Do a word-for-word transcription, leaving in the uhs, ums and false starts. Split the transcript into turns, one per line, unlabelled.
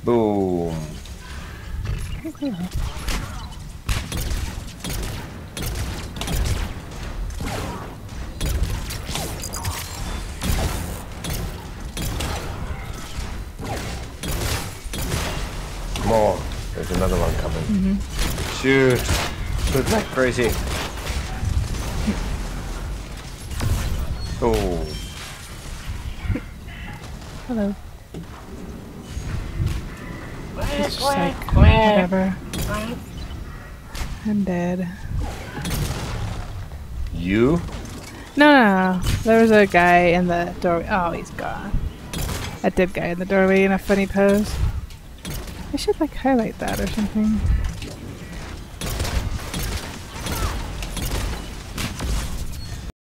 Boom. More. There's another one coming.
Mm-hmm.
Shoot. Shoot like crazy. Oh.
Hello. It's just
Quack,
like,
quack,
whatever.
quack.
I'm dead.
You?
No, no, no. There was a guy in the doorway. Oh, he's gone. That dead guy in the doorway in a funny pose. I should like highlight that or something.